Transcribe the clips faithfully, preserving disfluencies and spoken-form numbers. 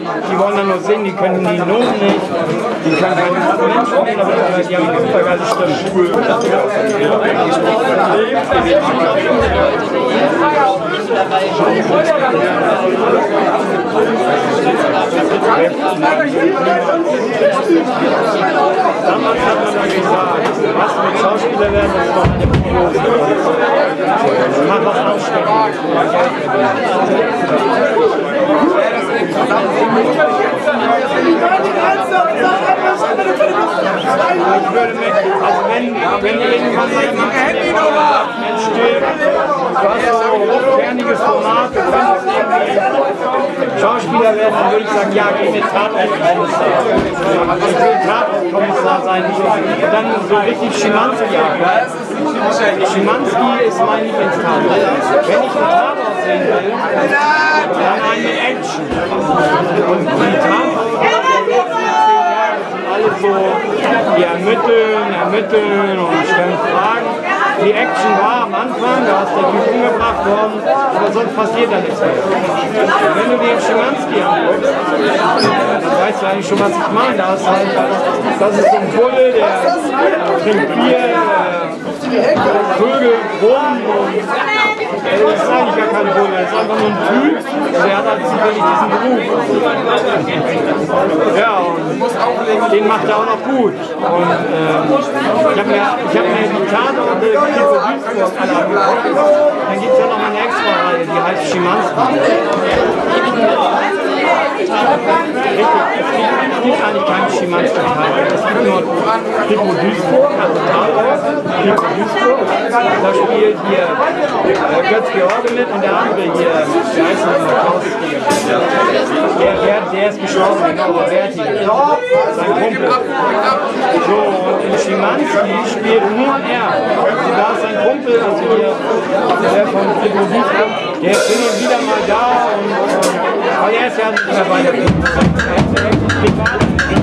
die wollen dann nur singen, die können die Noten nicht, die können keine Instrumente spielen, aber die haben super geile Stimmen. Damals hat man dann gesagt, was mit Schauspieler werden, das ist doch eine Prognose. Man macht was ausstecken. Ich würde mit, also wenn, wenn irgendwann mal jemand entsteht, du hast so ein hochkerniges Format, du kannst Schauspieler werden, dann würde ich sagen, ja, geh mit Tatort-Kommissar. Ich will Tatort-Kommissar sein und dann so richtig Schimanski arbeiten. Schimanski ist mein Lieblingstatort. Wenn ich einen Tatort sehen will, dann einen mit Action. Und die Tatort alle so, die ermitteln, ermitteln und stellen Fragen. Die Action war am Anfang, da ist der Typ umgebracht worden, aber sonst passiert da nichts mehr. Und wenn du dir den Schimanski anguckst, dann weißt du eigentlich schon, was ich meine. Da ist halt, das ist so ein Bulle, der trinkt Bier, der Vögel rum und das ist eigentlich gar kein Bulle, das ist einfach nur ein Typ, der hat halt zufällig diesen Beruf. Ja, und den macht er auch noch gut. Und ähm, ich habe mir, ich hab mir die Tatorte Kippe Duisburg alle angeguckt. Dann gibt es ja noch eine Extra-Reihe, die heißt Schimanski. Es gibt eigentlich keinen Schimanski-Tatort. Es gibt nur Kippe Duisburg, also Tatort, Kippe Duisburg. Da spielt hier äh, Götz-George mit und der andere hier, der heißt noch Klaus der, der, der ist gestorben, genau, der Berti, sein Kumpel. So, und in Schimanski spielt nur er. Und da ist sein Kumpel, also hier, der von Kippe Duisburg, der ist hin und wieder mal da und, und weil er ist ja nicht mehr weiter. Er ist ja richtig privat.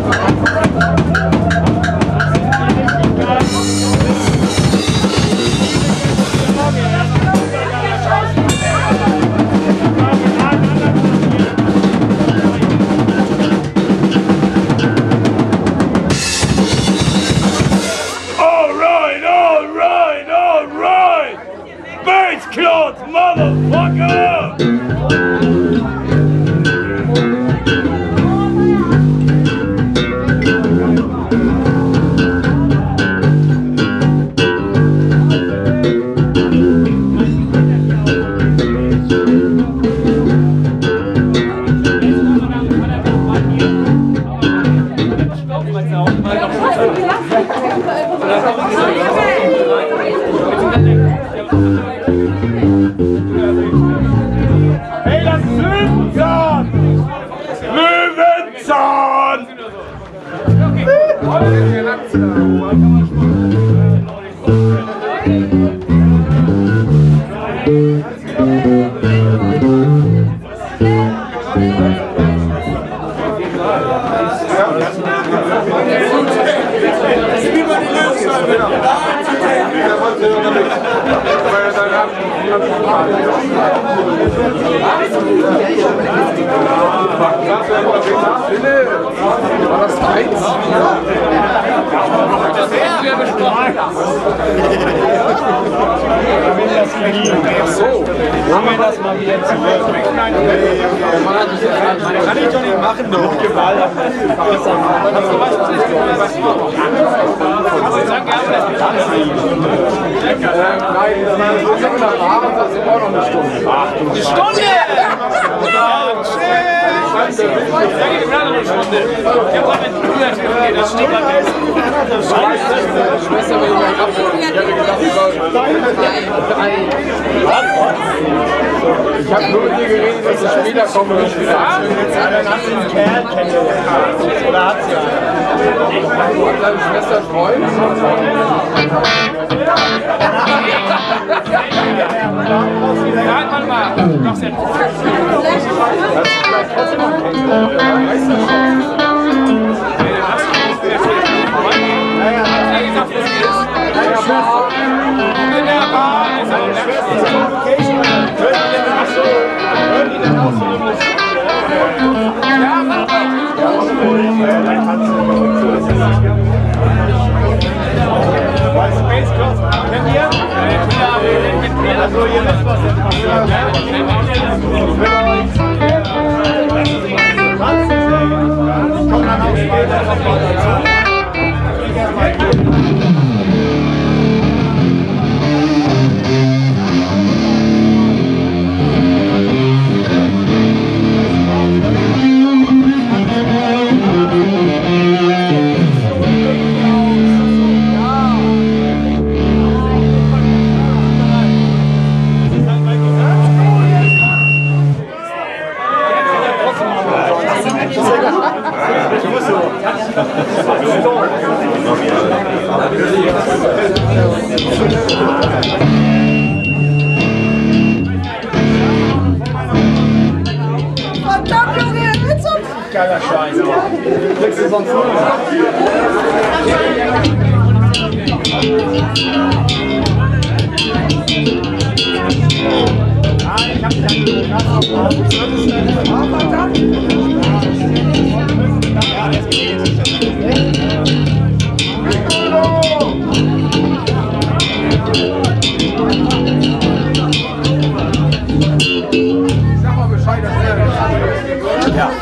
Hey, das ist Löwenzahn! Löwenzahn! War das eins? Das wäre ja besprochen. Ach so, haben wir das mal wieder zurück. Kann ich doch nicht machen, doch. Mit Gewalt auf das Nein, so sind wir abends, das ist auch noch eine Stunde. Ach, du eine Stunde! Das steht da fest. Schwester will ich mal abholen. Ich habe gedacht, ich soll. Ich habe nur mit dir geredet, dass ich später komme und ich wieder abholen. Dann hast du einen Kerl kennengelernt. Oder hat sie einen? Hat deine Schwester einen Freund? Ja, warte mal. Noch sehr gut. Das ist vielleicht trotzdem noch ein Kerl. Weißt du schon? Naja, hat er gesagt, was es ist? Deine Schwester. In der Bar ist er. Deine Schwester ist on Location. Hört ihr denn auch so? Hört ihr denn auch so eine Musik? Ja, So, ihr wisst, was jetzt passiert. Ich komme dann auch später nochmal dazu. Geiler Scheiß. Kriegst du sonst nur? Ich hab dich sag mal Bescheid, dass er ja.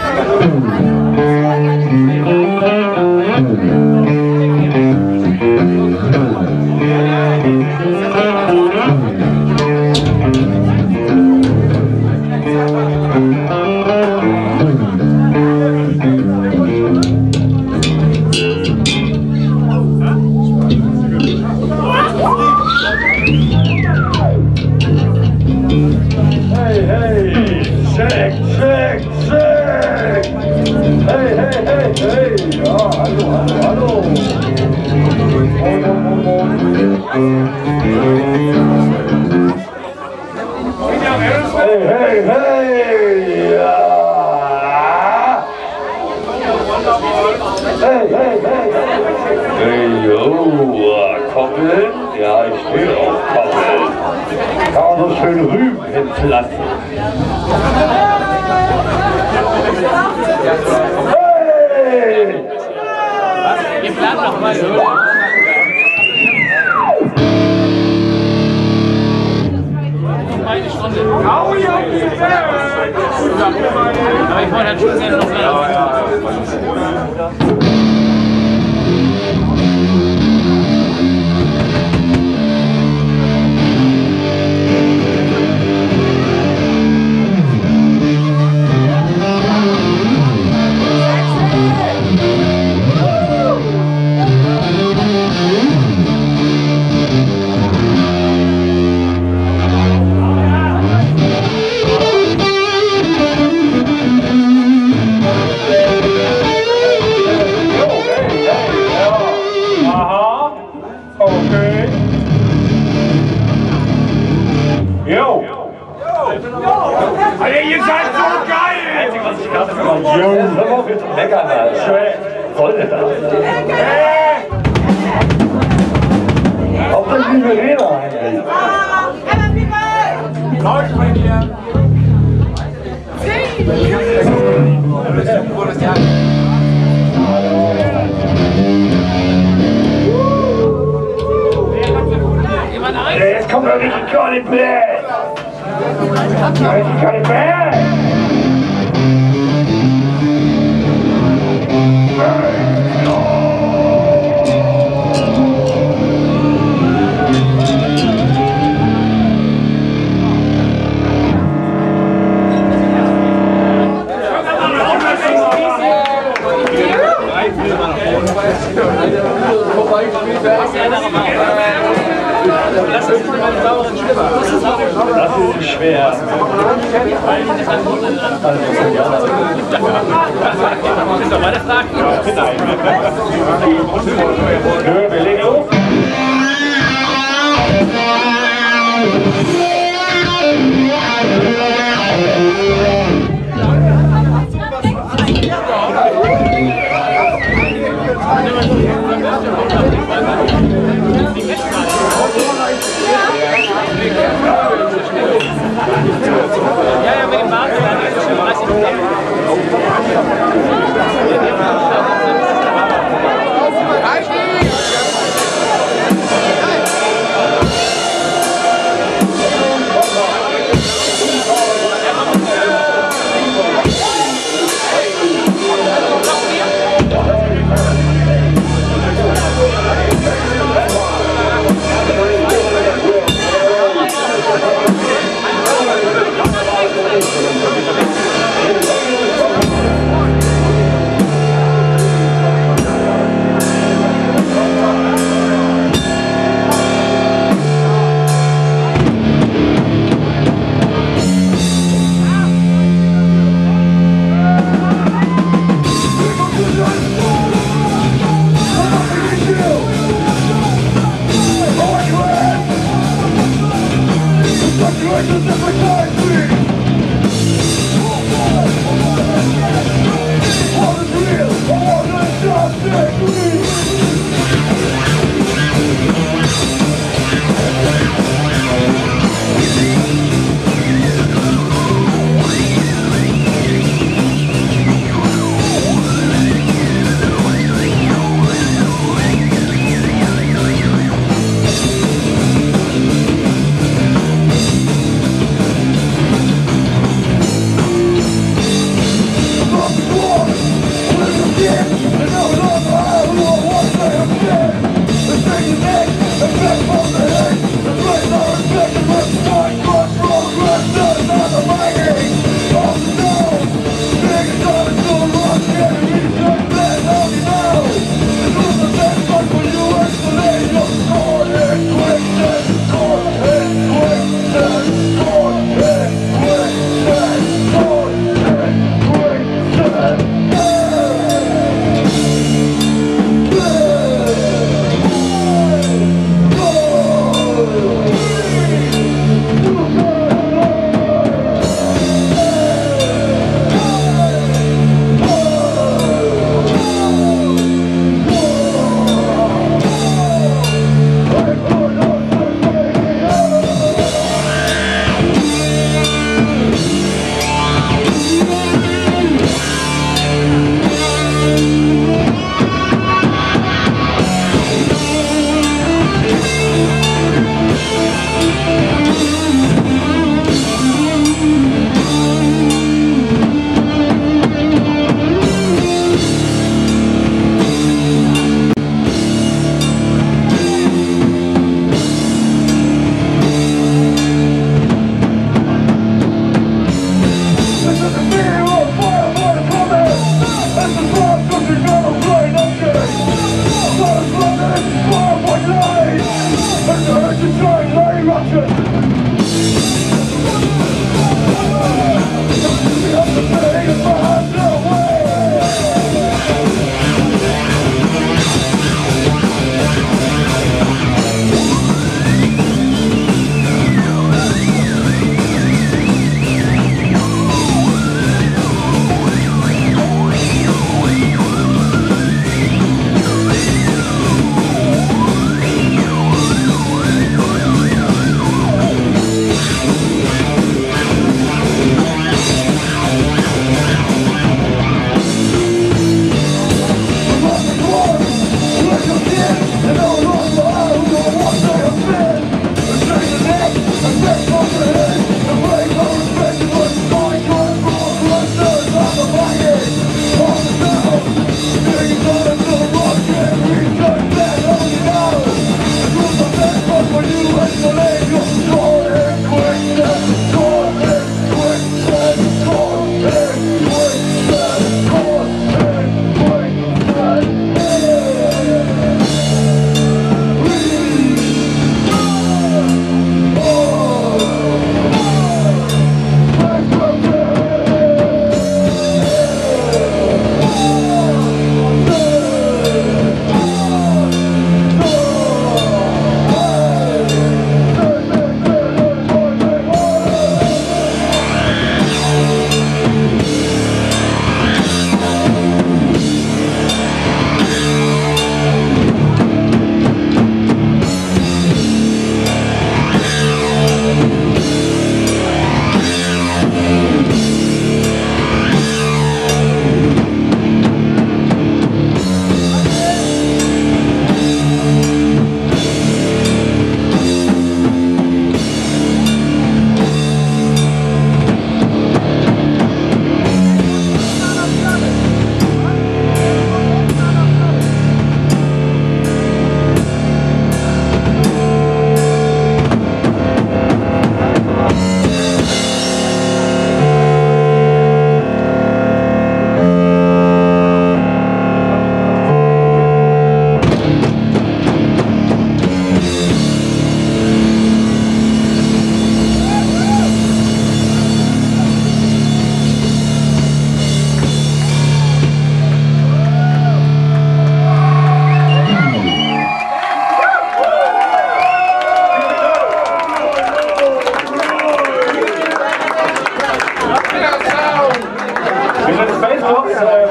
Koppeln? Ja, ich stehe auf Koppeln. Kann man so schön Rüben hinpflanzen. Hey! Wir planen noch mal. Eine Stunde. Au, ja, aber ich wollte halt schon gerne noch mehr. Alter, ihr seid so geil! Was ich gerade gemacht habe. Jungs, hör mal bitte meckern, Alter. Soll denn das? Auf der liebe Rede eigentlich. Läuft bei dir! Jetzt kommt doch nicht die Johnny Black! Die Johnny Black! Das ist meine sauren Schlimmer. Das ist schwer. Ist doch meine Frage. Nö, wir legen los. Ja, ja, mit dem Wagen, dann ist es schon dreißig Minuten.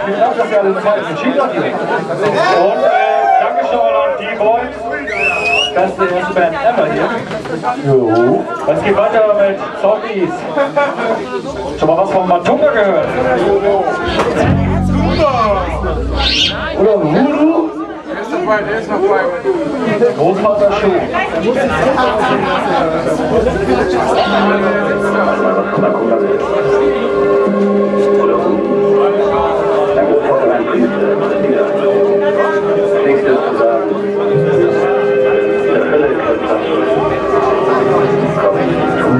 vielen Dank, dass ihr alle Zeit entschieden habt. Und äh, danke schon mal an die Boys. Beste erste Band ever hier. Jo. Es geht weiter mit Southeast. Schon mal was von Matunga gehört? Oder Voodoo? Der ist noch bei, der ist noch bei. Großvater Schuh. Der Großvater ein Priester. Nichts ist zu sagen. Der Hölle könnte das komm ich nicht tun.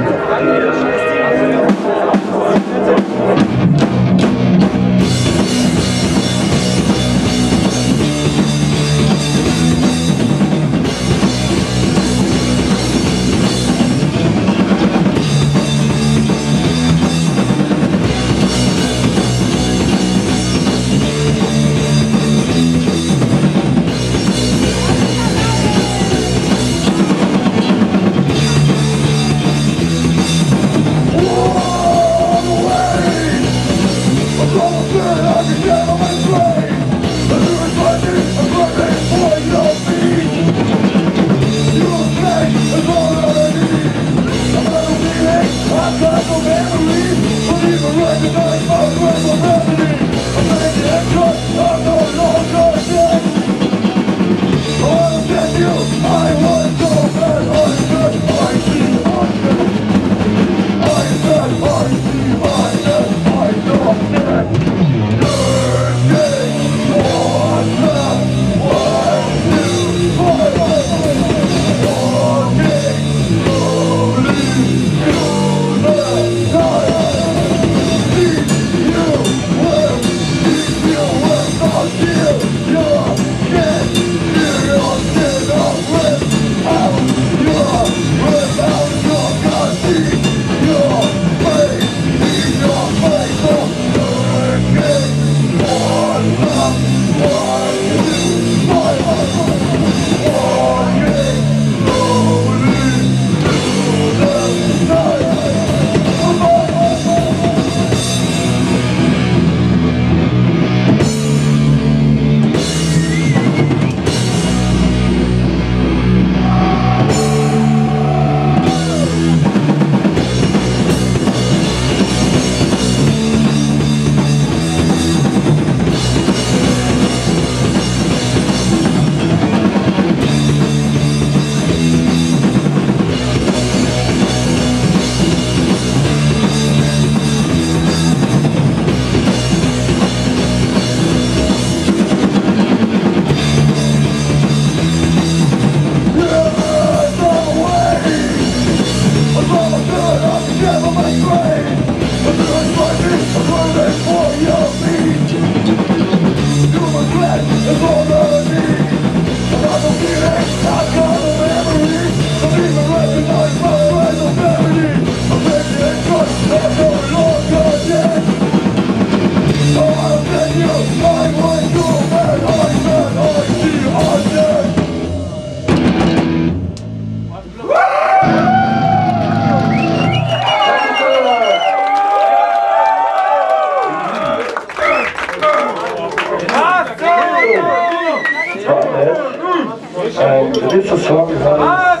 Um, this is song is on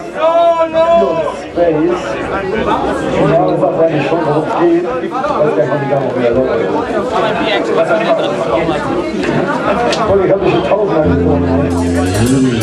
Space. Genau, das weiß eigentlich schon, worum es geht. Ich weiß gar nicht, gar nicht mehr. Und ich habe mich schon tausendmal gefunden.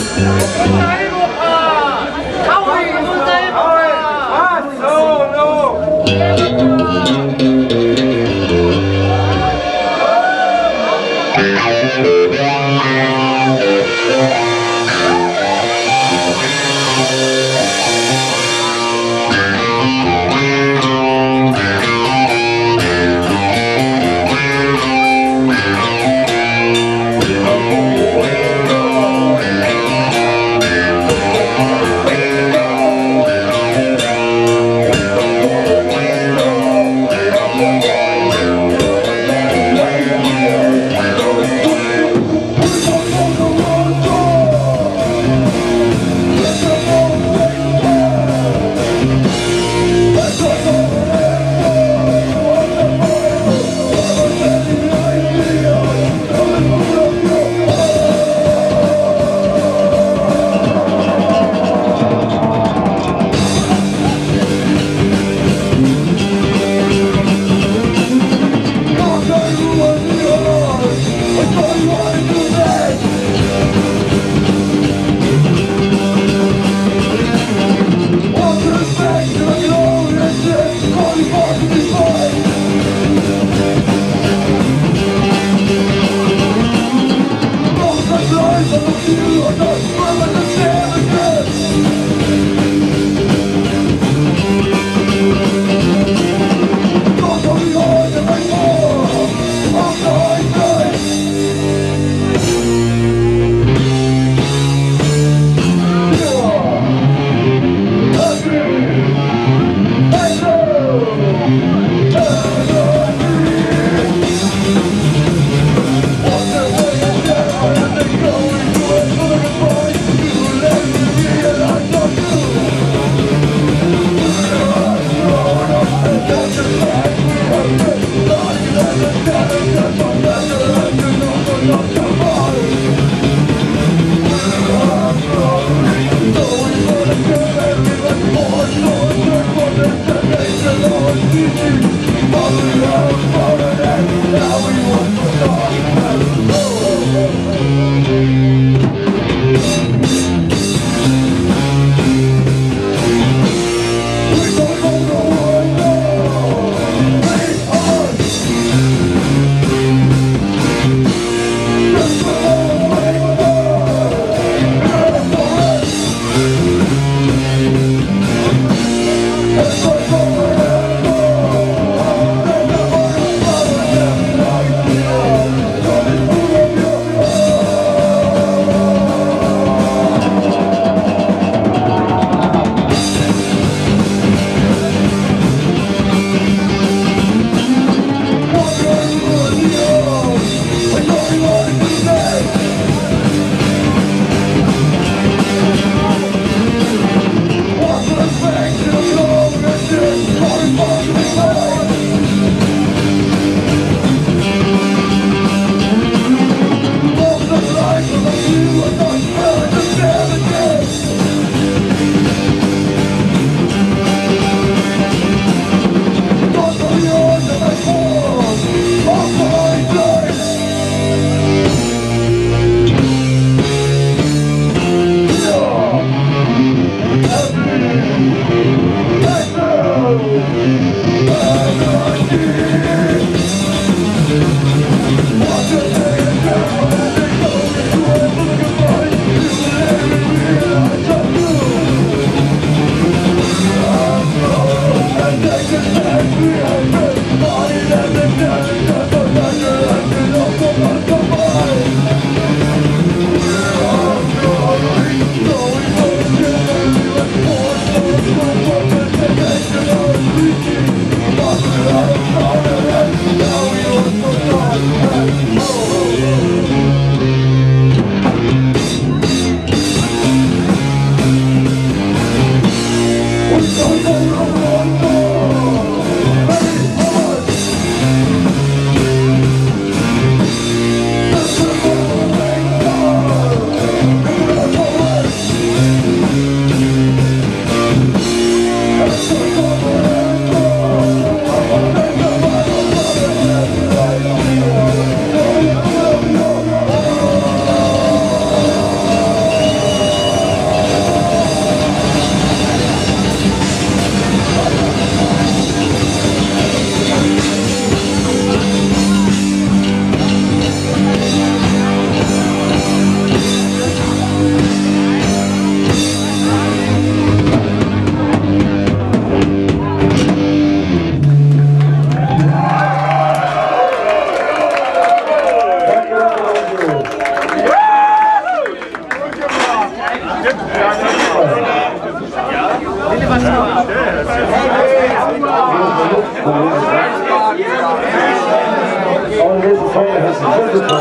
Go!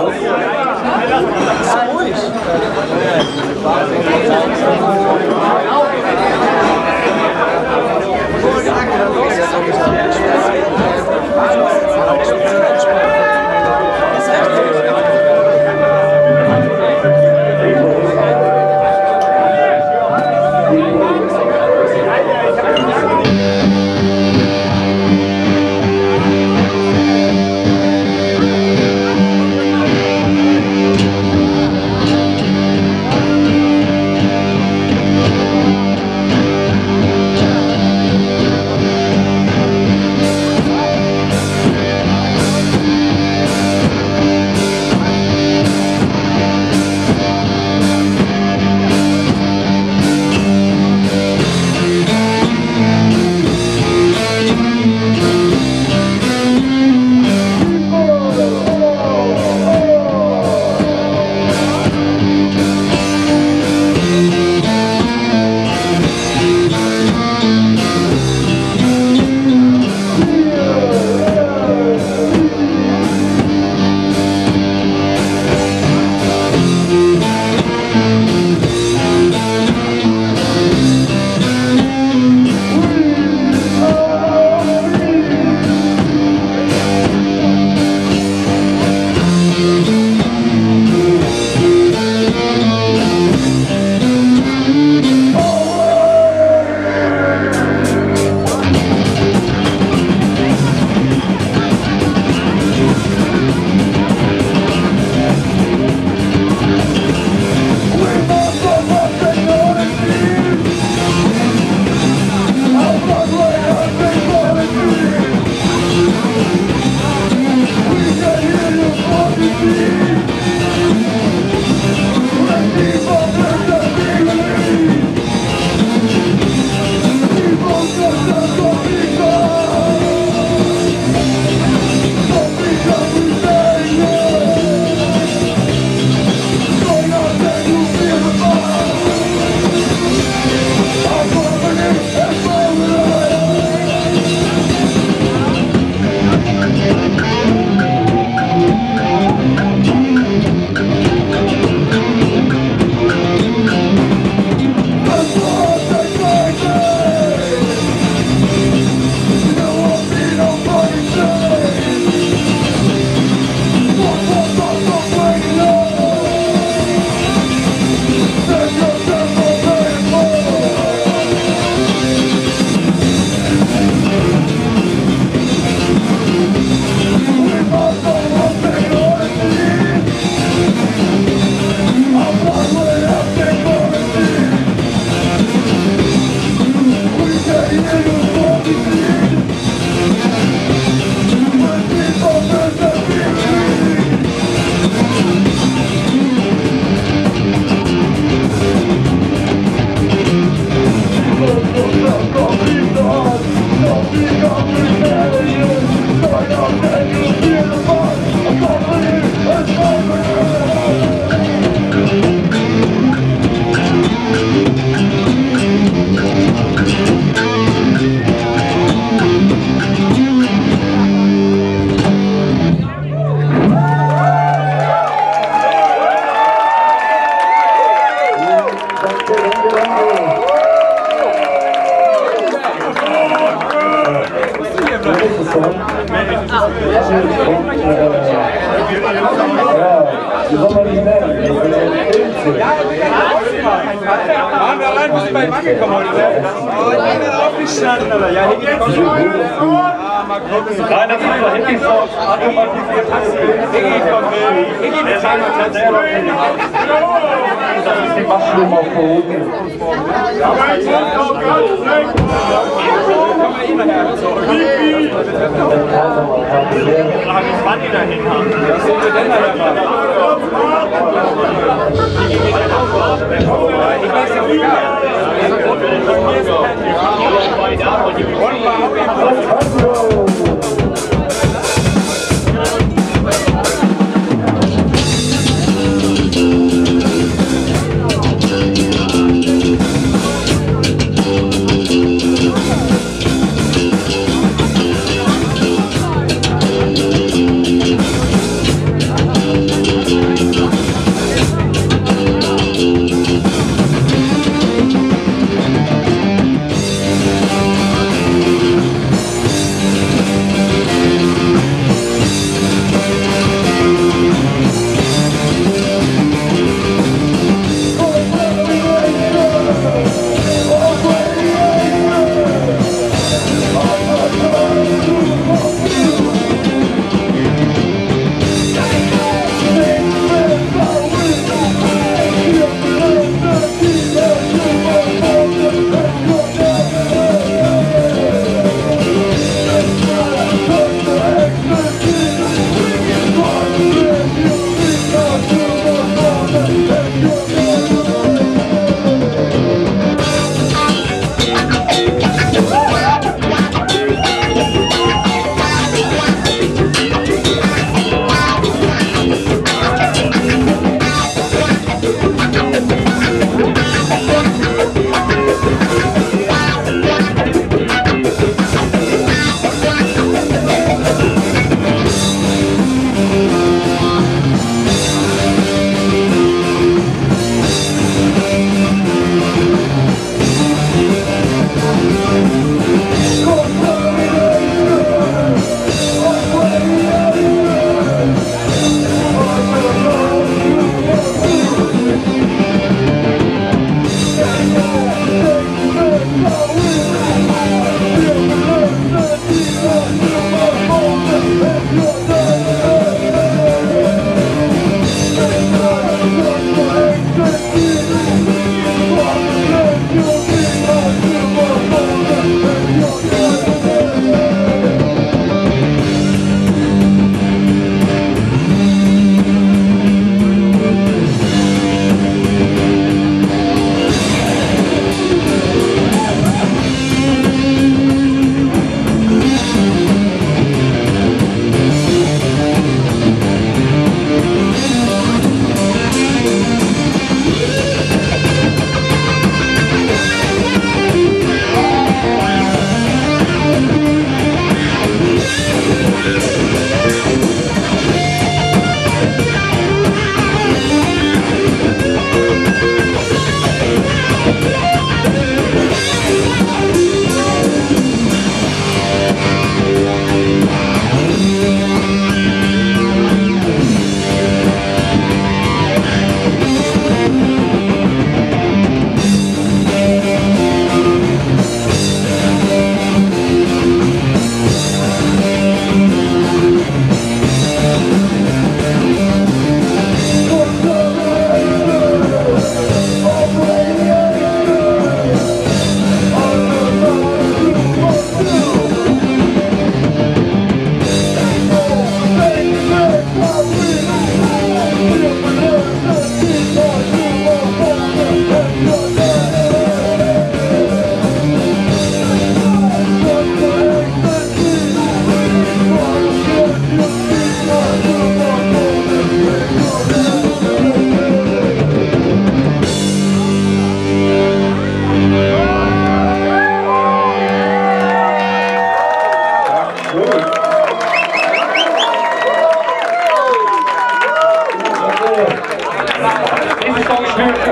Waren wir allein bis beim angekommen heute, ne? Oh, ich bin dann aufgestanden, oder? Ja, hier geht's nicht. Ah, mal gucken. Nein, das ist doch hinten so automatisiert. Iggy kommt mit. Iggy mit seiner Platz. Das ist die Waschlume auf der Hosen. Kommen wir eh nachher. So. Wie wann die da hinhaben? Was sehen wir denn nachher mal? Ich weiß ja auch egal. Und mal auf jeden Fall.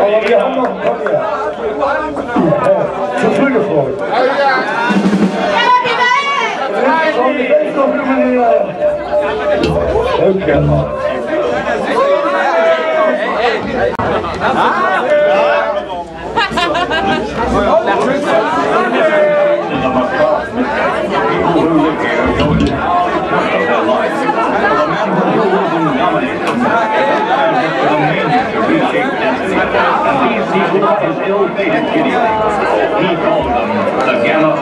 Aber wir haben noch einen Konja. Zu früh gefreut. He called them the Gamma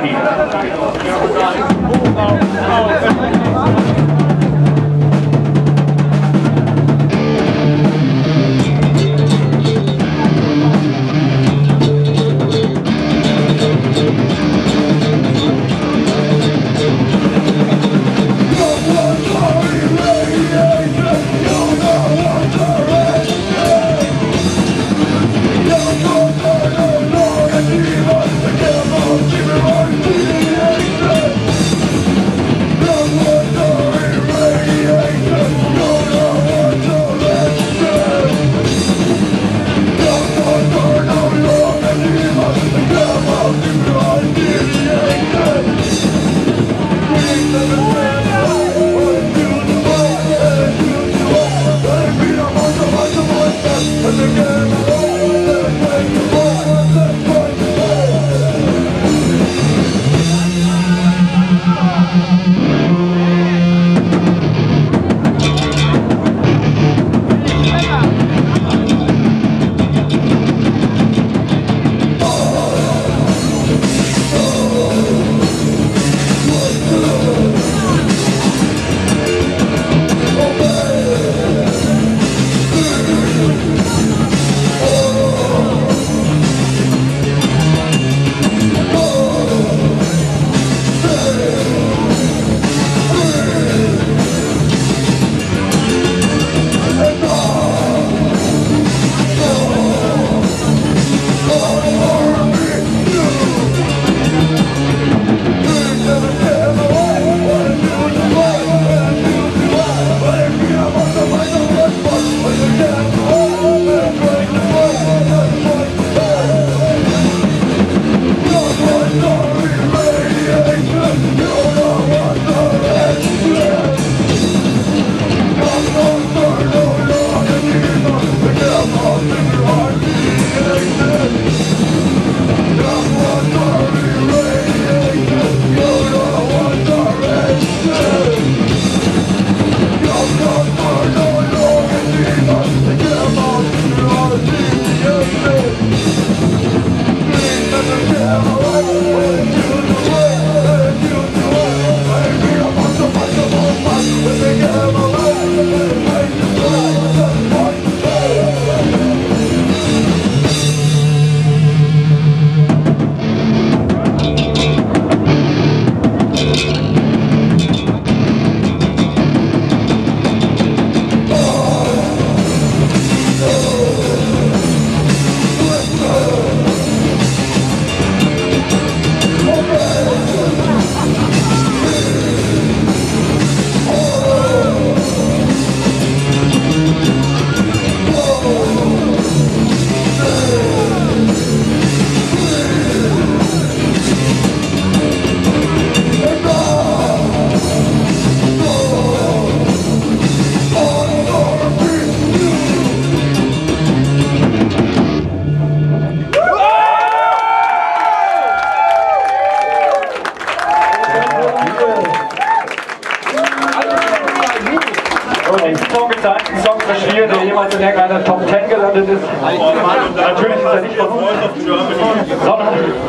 der jemals in irgendeiner Top Ten gelandet ist. Natürlich ist er nicht von uns, sondern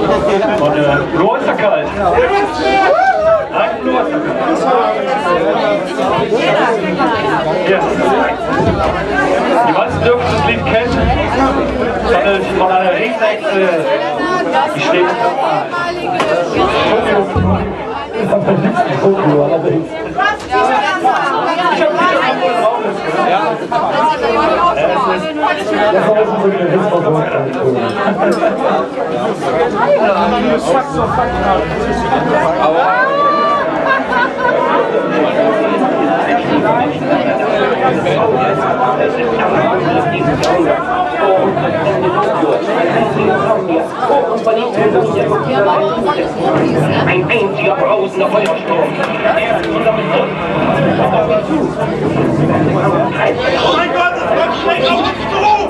von äh, Klosterkalt. Ein Klosterkalt. Ja. Die meisten dürfen das Lied kennen. Es handelt von einer Riesechse, die steht. Ich habe ein liebsten Foto, allerdings. Ich habe nicht drauf ist. Ja. Das war so eine Hilfsversorgung. Aber Ein einziger brausender Feuersturm. Er ist unser Begriff. Oh mein Gott, es kommt schlecht auf uns zu!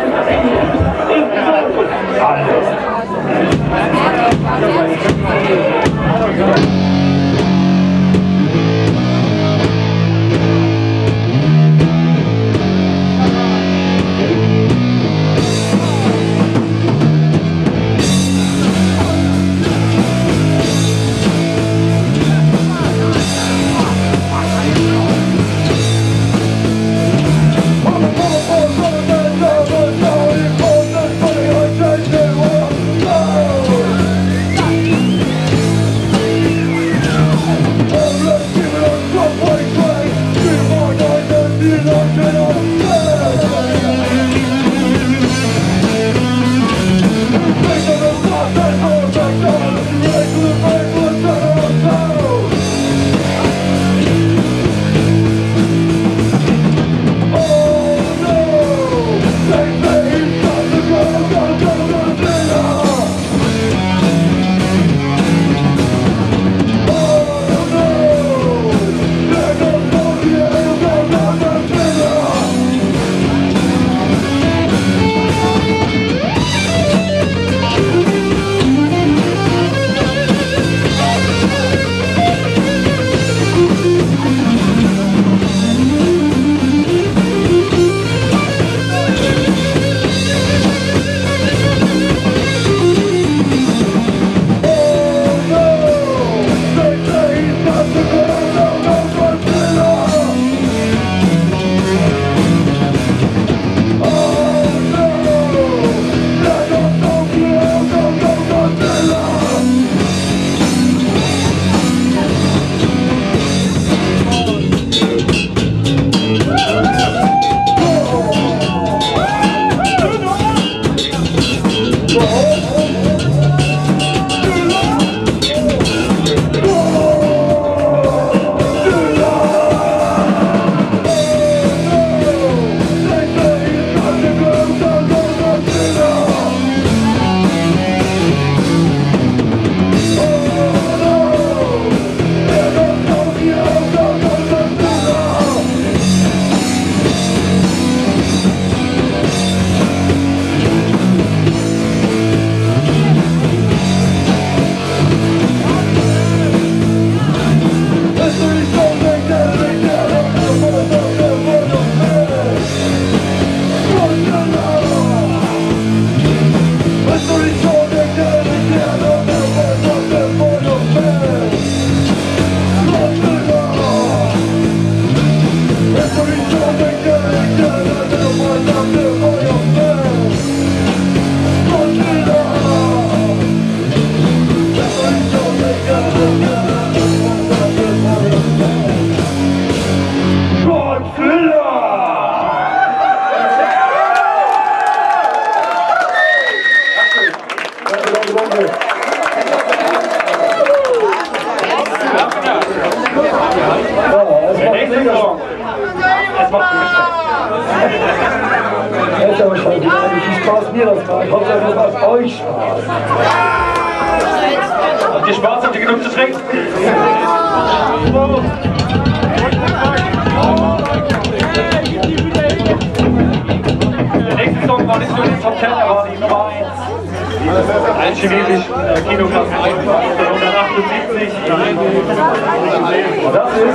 Jetzt aber schon wieder, wie Spaß mir das macht. Ich hoffe, das macht euch Spaß. Habt ihr Spaß? Habt ihr genug zu trinken? Der nächste Song war nicht so in Top Ten, er war die Nummer eins. Ein chinesisches äh, Kinoklassen neunzehnhundertachtundsiebzig. Und das ist...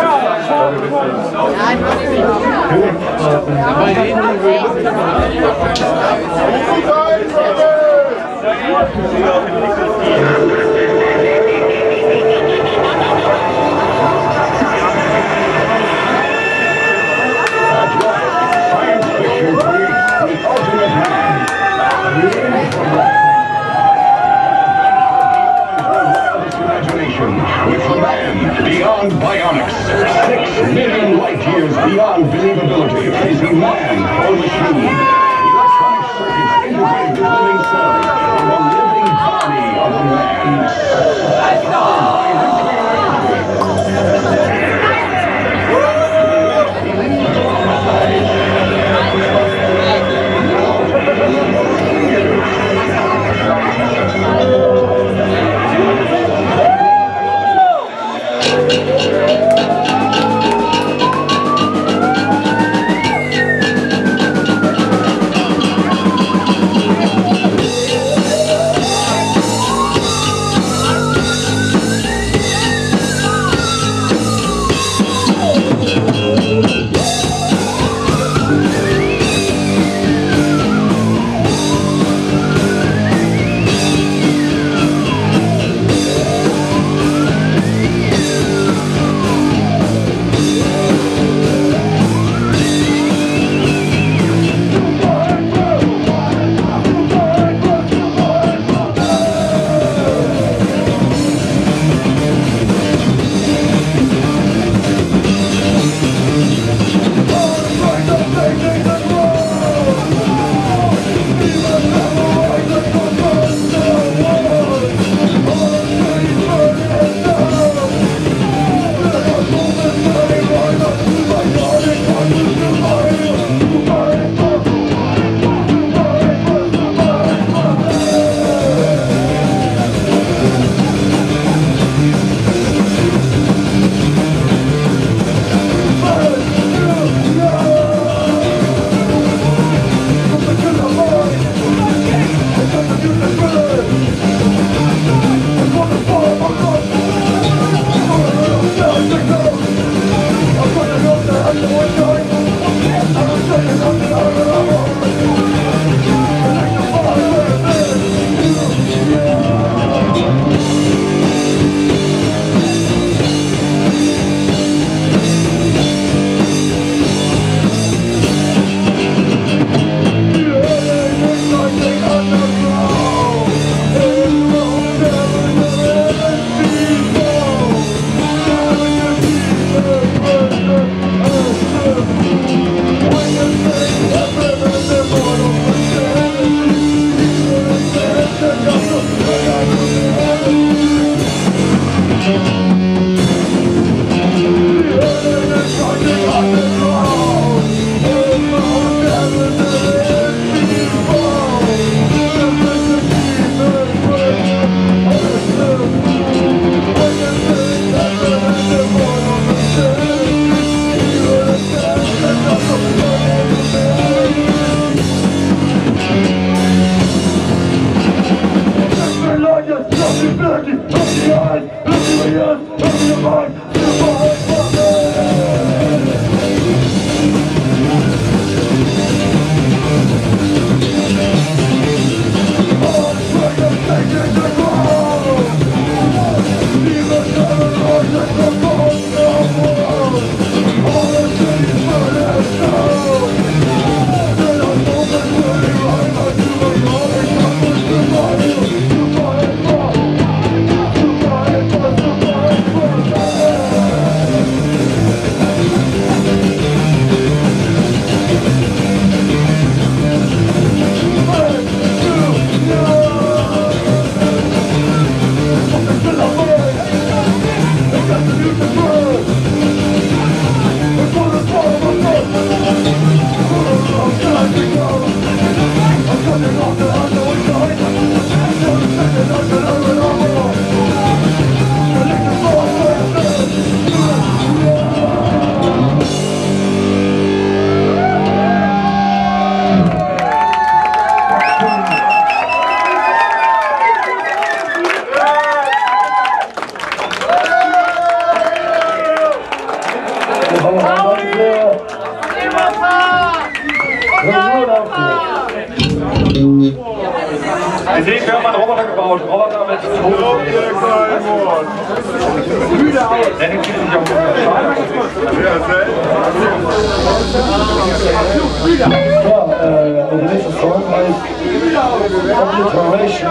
With the man beyond bionics, six million light years beyond believability, is he man or machine? Electronic circuits integrated with living cells in the living body of a man. Wir sehen, wir haben einen Roboter gebaut. Roboter mit Tod. Müde aus. Der nimmt sich auch Ja, äh, der nächste Song heißt Obliteration.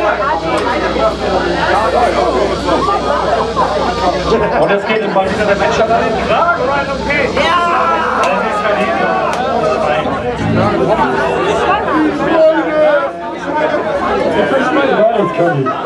Und jetzt geht mal wieder der Mensch an den Kragen. Ja! Das ist verdient. Ja, das kann ich.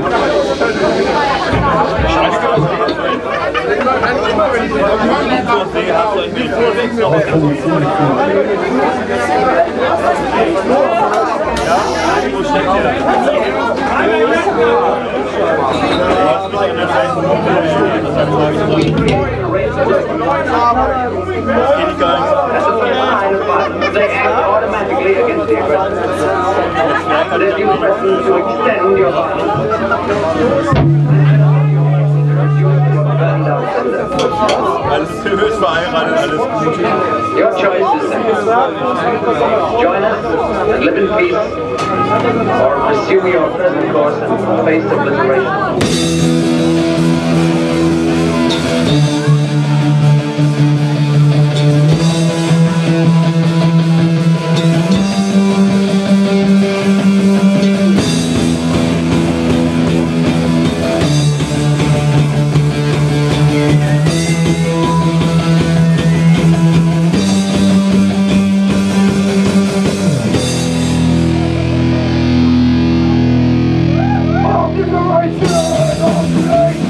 They act automatically against the aggressor. But if you press them to extend your body, Alles höchst verheiratet, alles gut. your choice is simple. Join us and live in peace, or pursue your present course and face obliteration. Obliteration!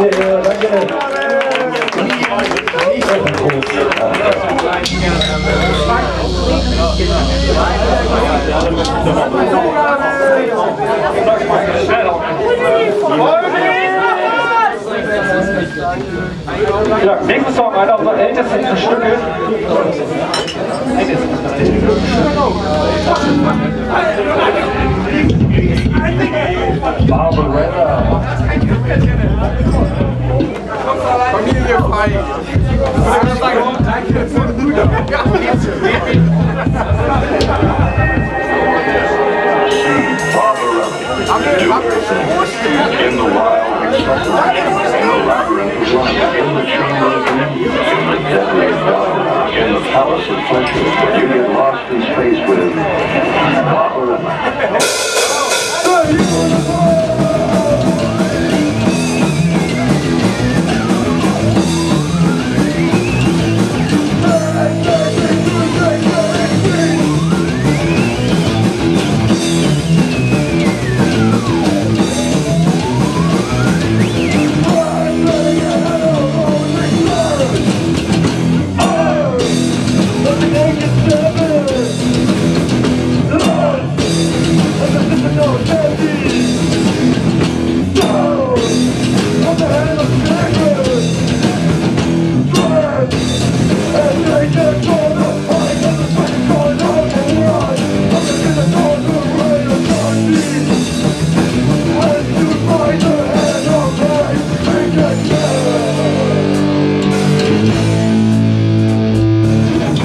Ja, danke. Ja, nächster Song, einer unserer ältesten Stücke. Barbarella. Familie frei. In the wild, in the labyrinth of life, in the chamber of dreams, in the deadly dark, in the palace of pleasure, you get lost in space with Barbarella.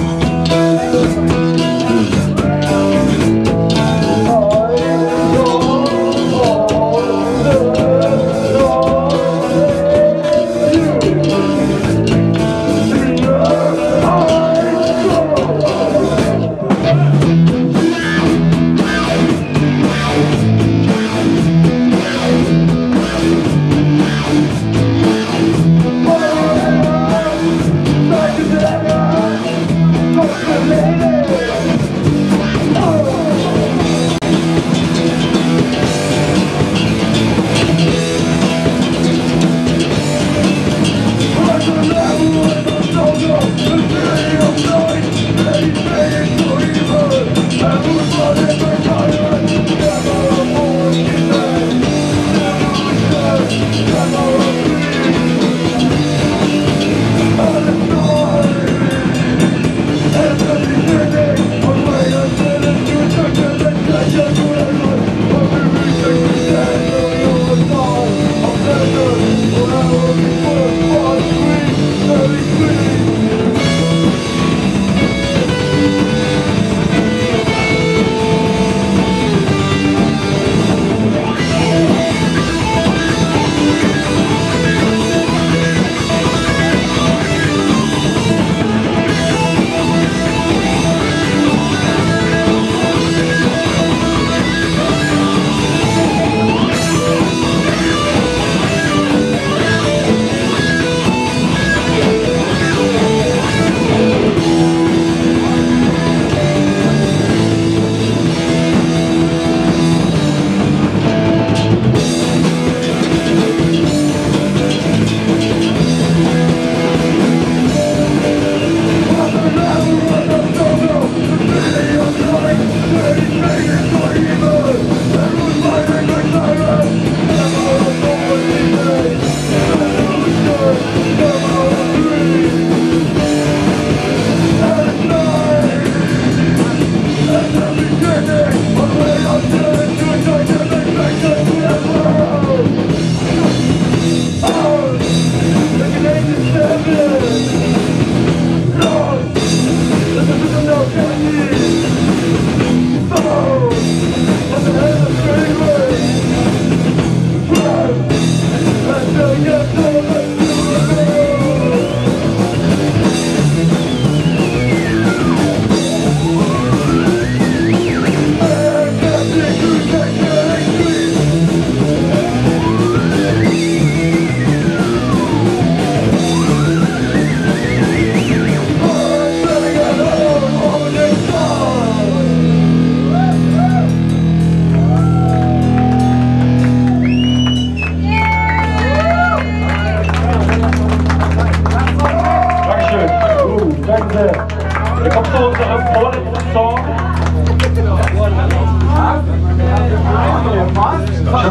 Oh,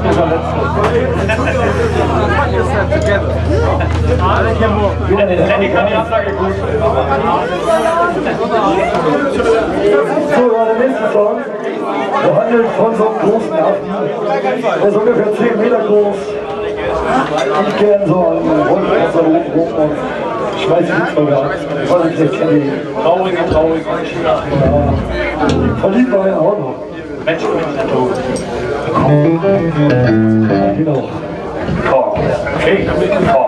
dieser letzte. Wieder den Lenny kann die Ansage gut. So, der nächste Song. Der handelt von so einem großen Affen. Der ist ungefähr zehn Meter groß. Ich kenne so einen Rollkratzer oben rum und schmeiße ihn nicht mal rein. Ich weiß nicht, ich kenne die traurige, traurige Schienen. Verliebt war ein Auto. Menschen mit Tattoo. Genau. Korn. King Korn.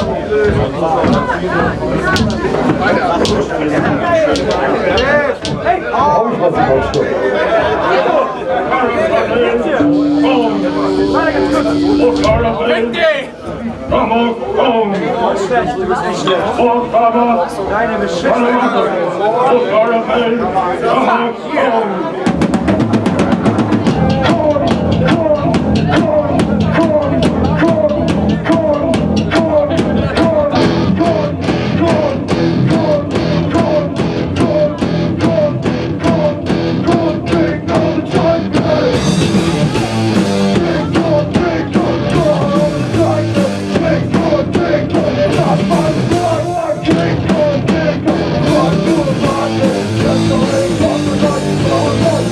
Hau ich was im Ausstoß. Come on, come on! Oh, Papa! Just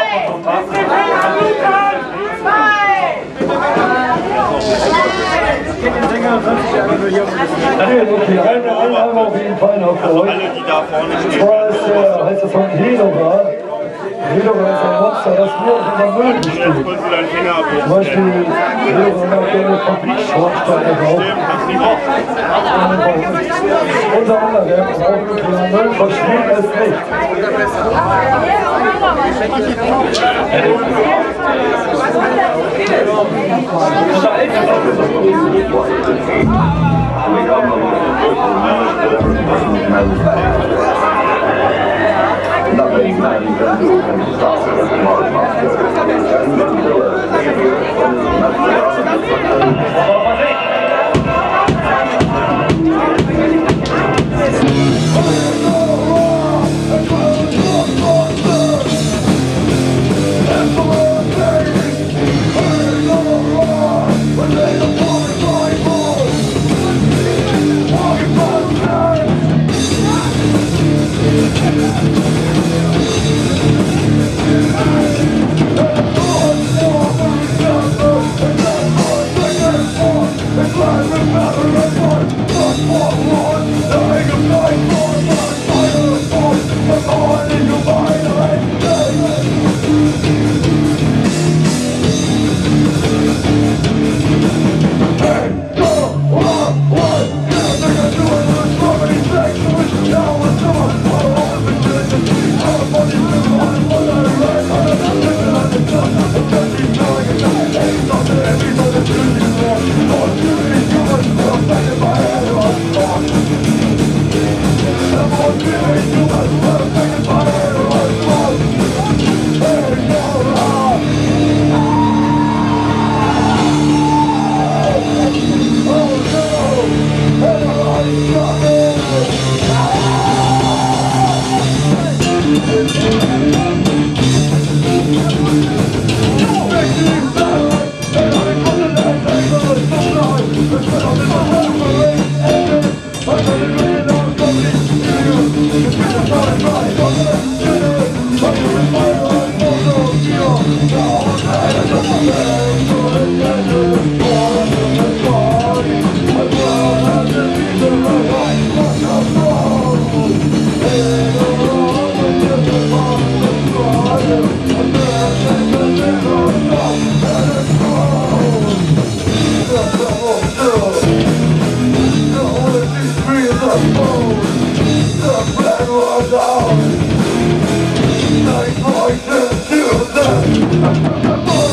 Okay, einen haben wir auf jeden Fall noch für euch. Das war es, der heißt das von Helora. Helora ist ein Monster, das nur auf unserem Müll besteht. Zum Beispiel Helora hat gerne Fabrikschrotsteine drauf. Unser anderer braucht wirklich einen Müll, versteht es nicht. Nothing man can do can stop the small Like voices to the